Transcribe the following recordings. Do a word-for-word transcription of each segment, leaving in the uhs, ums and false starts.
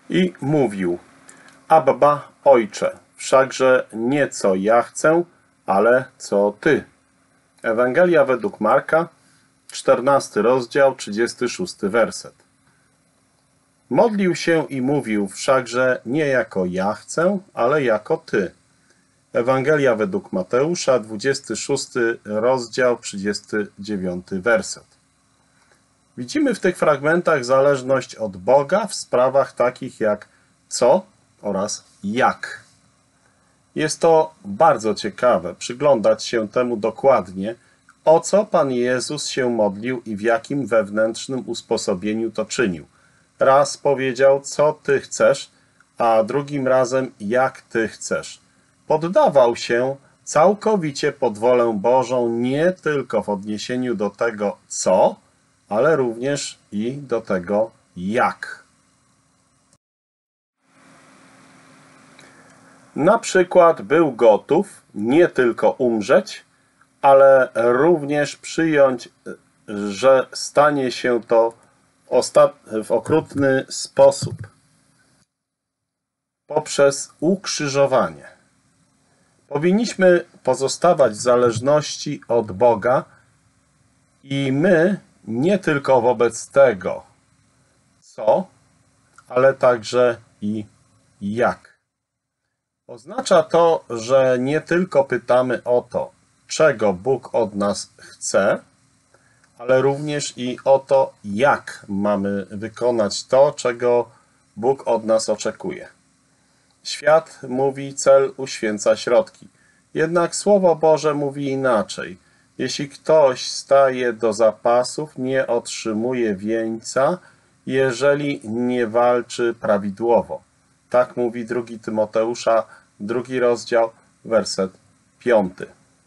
I mówił: Abba, Ojcze, wszakże nie co ja chcę, ale co Ty. Ewangelia według Marka, czternasty rozdział, trzydziesty szósty werset. Modlił się i mówił: wszakże nie jako ja chcę, ale jako Ty. Ewangelia według Mateusza, dwudziesty szósty rozdział, trzydziesty dziewiąty werset. Widzimy w tych fragmentach zależność od Boga w sprawach takich jak co oraz jak. Jest to bardzo ciekawe przyglądać się temu dokładnie, o co Pan Jezus się modlił i w jakim wewnętrznym usposobieniu to czynił. Raz powiedział, co Ty chcesz, a drugim razem, jak Ty chcesz. Poddawał się całkowicie pod wolę Bożą nie tylko w odniesieniu do tego, co, ale również i do tego, jak. Na przykład był gotów nie tylko umrzeć, ale również przyjąć, że stanie się to w okrutny sposób poprzez ukrzyżowanie. Powinniśmy pozostawać w zależności od Boga i my nie tylko wobec tego, co, ale także i jak. Oznacza to, że nie tylko pytamy o to, czego Bóg od nas chce, ale również i o to, jak mamy wykonać to, czego Bóg od nas oczekuje. Świat mówi, cel uświęca środki. Jednak Słowo Boże mówi inaczej. Jeśli ktoś staje do zapasów, nie otrzymuje wieńca, jeżeli nie walczy prawidłowo. Tak mówi drugi Tymoteusza, drugi rozdział, werset piąty.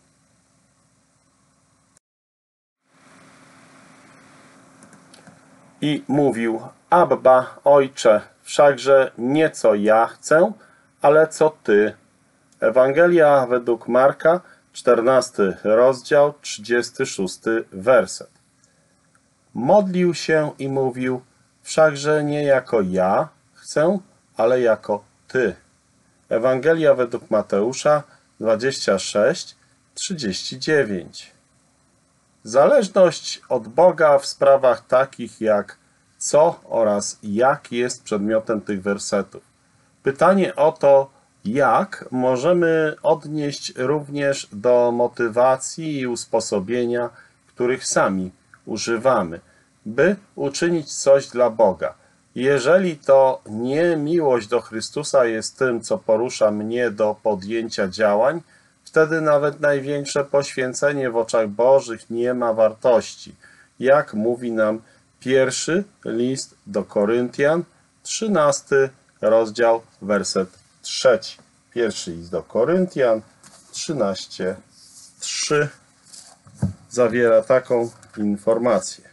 I mówił: Abba, Ojcze, wszakże nie co ja chcę, ale co Ty. Ewangelia według Marka, czternasty rozdział, trzydziesty szósty werset. Modlił się i mówił: wszakże nie jako ja chcę, ale jako Ty. Ewangelia według Mateusza, dwadzieścia sześć, trzydzieści dziewięć. Zależność od Boga w sprawach takich jak co oraz jak jest przedmiotem tych wersetów. Pytanie o to, jak, możemy odnieść również do motywacji i usposobienia, których sami używamy, by uczynić coś dla Boga. Jeżeli to nie miłość do Chrystusa jest tym, co porusza mnie do podjęcia działań, wtedy nawet największe poświęcenie w oczach Bożych nie ma wartości. Jak mówi nam pierwszy list do Koryntian, trzynasty rozdział, werset trzeci. Pierwszy list do Koryntian, trzynaście, trzy zawiera taką informację.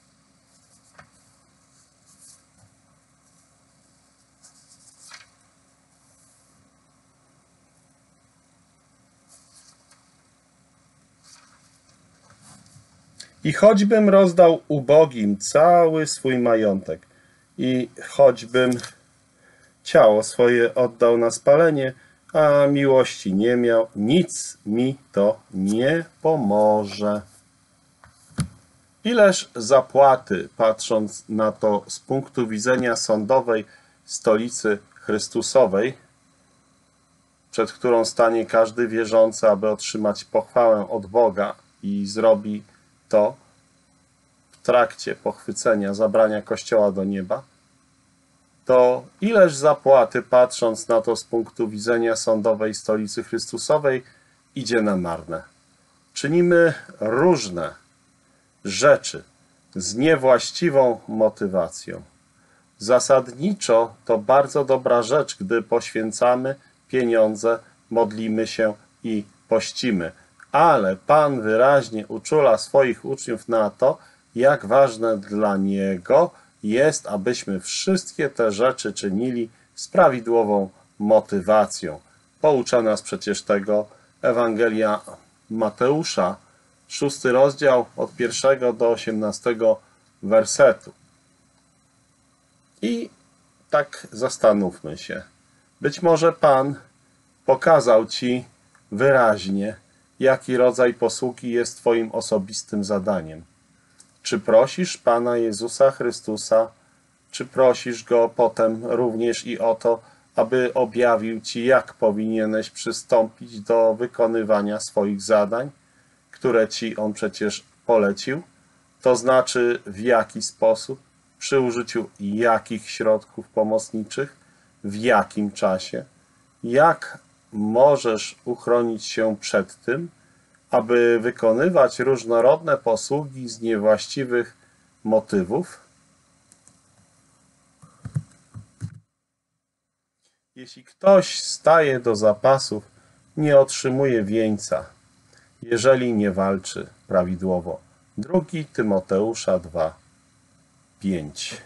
I choćbym rozdał ubogim cały swój majątek i choćbym ciało swoje oddał na spalenie, a miłości nie miał, nic mi to nie pomoże. Ileż zapłaty, patrząc na to z punktu widzenia sądowej stolicy Chrystusowej, przed którą stanie każdy wierzący, aby otrzymać pochwałę od Boga i zrobi to w trakcie pochwycenia, zabrania Kościoła do nieba, to ileż zapłaty, patrząc na to z punktu widzenia sądowej stolicy Chrystusowej, idzie na marne. Czynimy różne rzeczy z niewłaściwą motywacją. Zasadniczo to bardzo dobra rzecz, gdy poświęcamy pieniądze, modlimy się i pościmy. Ale Pan wyraźnie uczula swoich uczniów na to, jak ważne dla Niego jest, abyśmy wszystkie te rzeczy czynili z prawidłową motywacją. Poucza nas przecież tego Ewangelia Mateusza, szósty rozdział, od pierwszego do osiemnastego wersetu. I tak zastanówmy się. Być może Pan pokazał Ci wyraźnie, jaki rodzaj posługi jest Twoim osobistym zadaniem. Czy prosisz Pana Jezusa Chrystusa, czy prosisz Go potem również i o to, aby objawił Ci, jak powinieneś przystąpić do wykonywania swoich zadań, które Ci On przecież polecił? To znaczy, w jaki sposób, przy użyciu jakich środków pomocniczych, w jakim czasie, jak możesz uchronić się przed tym, aby wykonywać różnorodne posługi z niewłaściwych motywów? Jeśli ktoś staje do zapasów, nie otrzymuje wieńca, jeżeli nie walczy prawidłowo. Drugi Tymoteusza dwa, pięć.